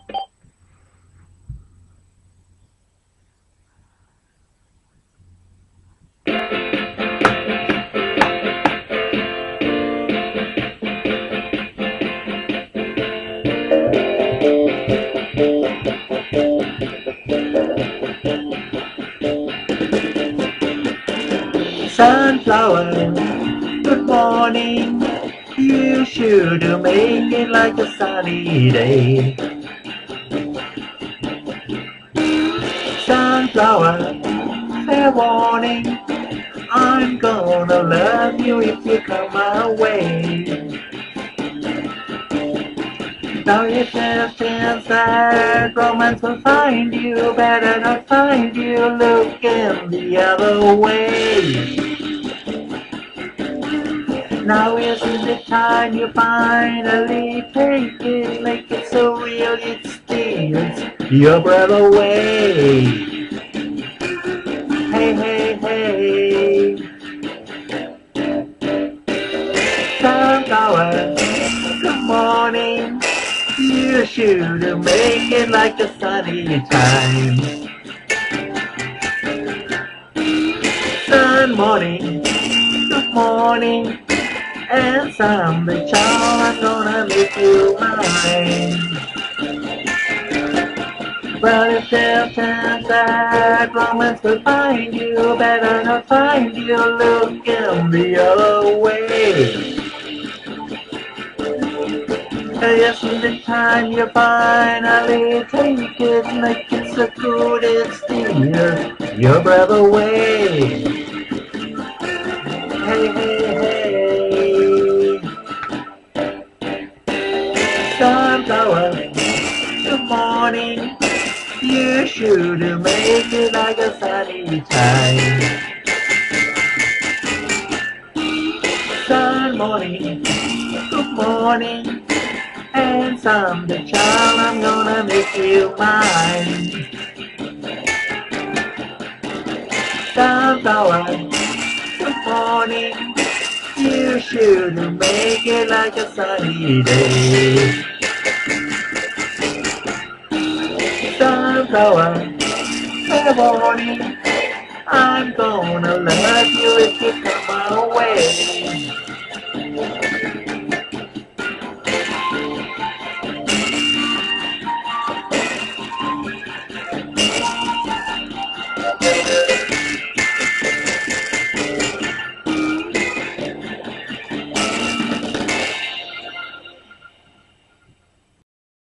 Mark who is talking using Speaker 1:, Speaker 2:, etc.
Speaker 1: Sunflower, good morning. You should make it like a sunny day. Sunflower, fair warning. I'm gonna love you if you come my way. Now you just chance that romance will find you. Better not find you looking the other way. Now isn't the time you finally take it, make it so real it steals your breath away. Hey, hey, hey. Sunflower, good morning. You should make it like a sunny time. Sun morning, good morning. And someday, child, I'm gonna make you mine. But if there's a chance that romance will find you, better not find you looking the other way. Yes, the time you finally take it, make it so good it steals your breath away. Hey, hey, hey. Sunflower, good morning. You should make it like a sunny time. Sun morning, good morning. And someday, child, I'm gonna make you mine. Sunflower, good morning. You should make it like a sunny day. Sunflower, good morning. I'm gonna love you if you come my way.